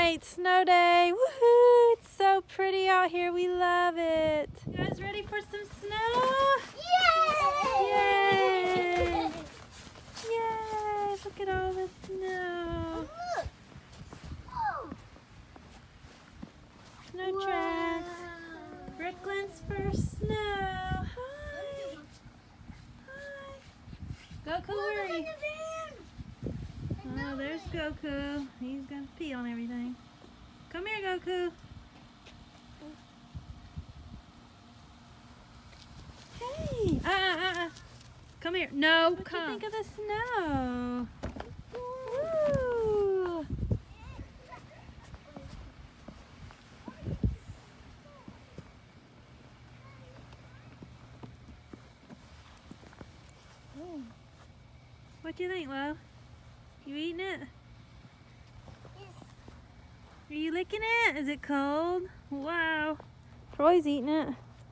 night, snow day. Woohoo! It's so pretty out here. We love it. You guys ready for some snow? Yay! Yay! Yay! Look at all the snow. Look. Oh. Snow Wow. tracks. Brooklyn's first snow. Hi. Hi. Goku, hurry. Oh, there's Goku. He's gonna pee on everything. Come here, Goku. Hey! Come here. No, what come. What do you think of the snow? Woo! What do you think, love? You eating it? Yes. Are you licking it? Is it cold? Wow. Troy's eating it.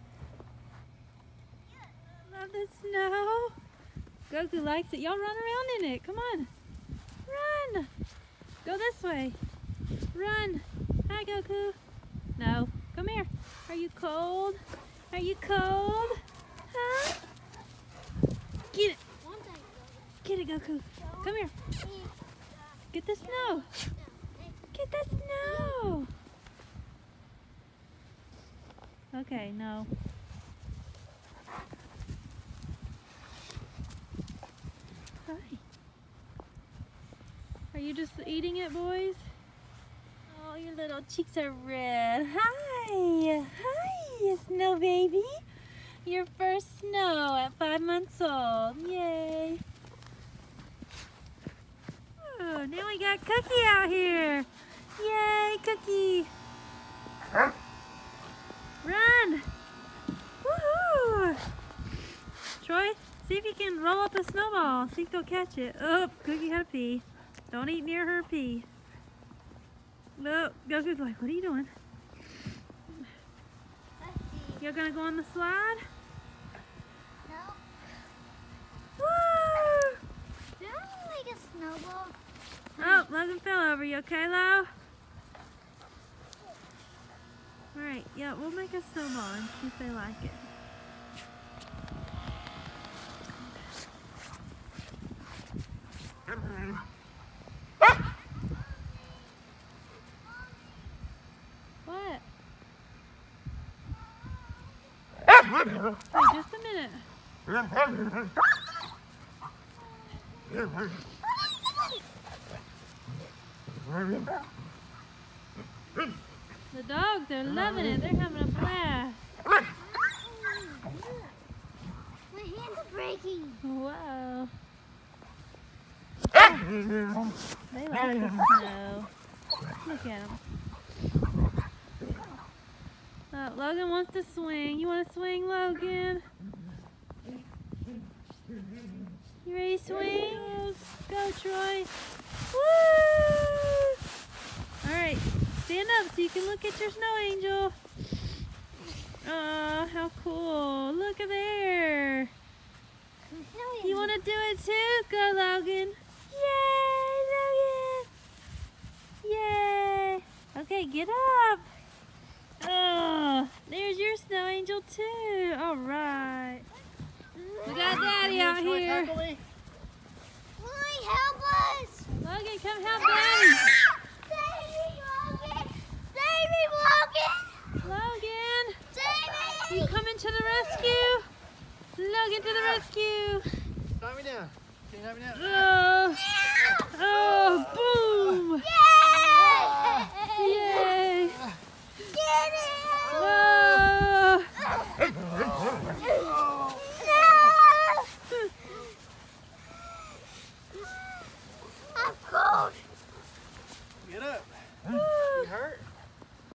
Love the snow. Goku likes it. Y'all run around in it. Come on. Run. Go this way. Run. Hi, Goku. No. Come here. Are you cold? Are you cold? Huh? Get it. Get it, Goku. Come here. Get the snow. Get the snow. Okay, no. Hi. Are you just eating it, boys? Oh, your little cheeks are red. Hi. Hi, snow baby. Your first snow at 5 months old. Yay. Oh, now we got Cookie out here. Yay, Cookie. Run. Woohoo. Troy, see if you can roll up a snowball. See if you'll catch it. Oh, Cookie had a pee. Don't eat near her pee. Look, Goku's like, what are you doing? You're gonna go on the slide? No. Woo! Did I make a snowball? Oh, Logan fell over. You okay, Lo? Alright, yeah, we'll make a snowball and see if they like it. What? Wait, just a minute. The dogs are loving it. They're having a blast. My hands are breaking. Wow. They like the snow. Look at them. Logan wants to swing. You want to swing, Logan? You ready to swing? Go, Troy. Woo! Alright, stand up so you can look at your snow angel. Oh, how cool. Look at there. You want to do it too? Go, Logan. Yay, Logan. Yay. Okay, get up. Oh, there's your snow angel too. All right. We got Daddy out here. Mommy, help us. Logan, come help Daddy. Save me, Logan. Save me, Logan. Logan, Save me. you coming to the rescue? Logan to the rescue. Knock me down. Can you knock me down? Oh, boom.